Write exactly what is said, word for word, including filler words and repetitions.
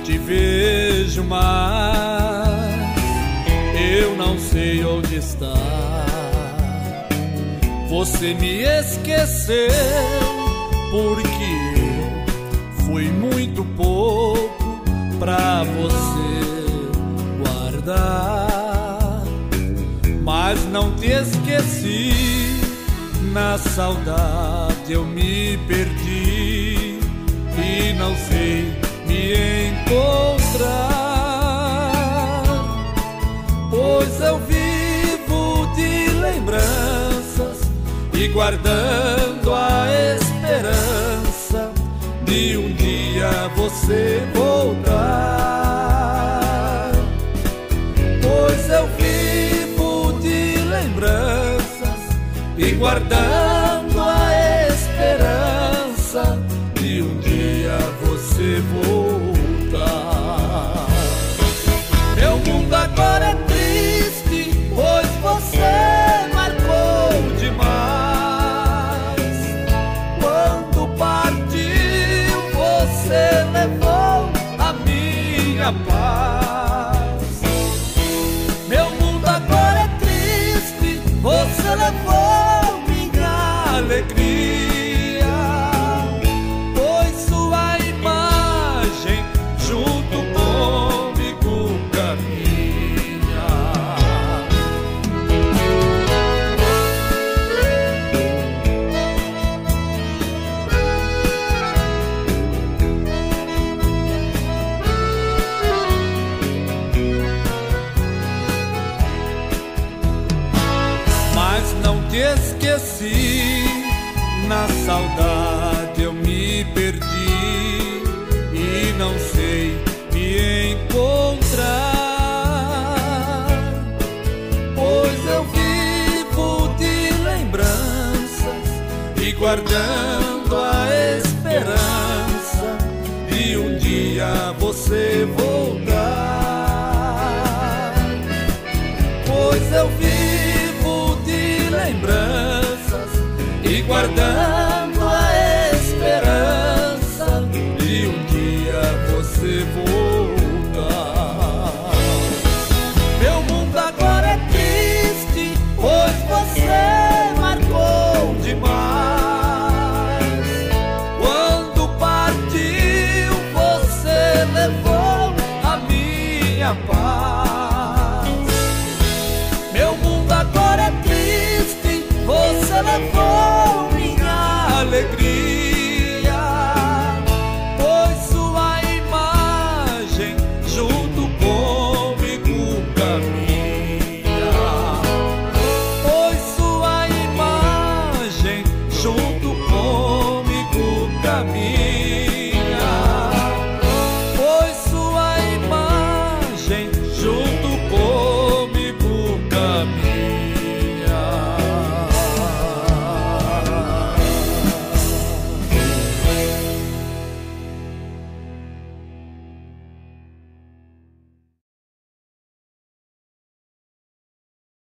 te vejo mais, eu não sei onde está. Você me esqueceu porque eu fui muito pouco pra você guardar. Mas não te esqueci, na saudade eu me perdi e não sei me encontrar, pois eu vivo de lembranças e guardando a esperança de um dia você voltar. Pois eu vivo de lembranças e guardando a esperança de um dia você voltar. Meu mundo agora é triste, pois você marcou demais. Quando partiu, você levou a minha paz. Meu mundo agora é triste, você levou minha alegria, pois sua imagem junto comigo caminha. Mas não te esqueci, na saudade eu me perdi e não sei me encontrar, pois eu vivo de lembranças e guardando a esperança de um dia você voltar. Pois eu vivo de lembranças e guardando a esperança de um dia você voltar. Meu mundo agora é triste, pois você marcou demais. Quando partiu, você levou a minha paz. Meu mundo agora é triste, você levou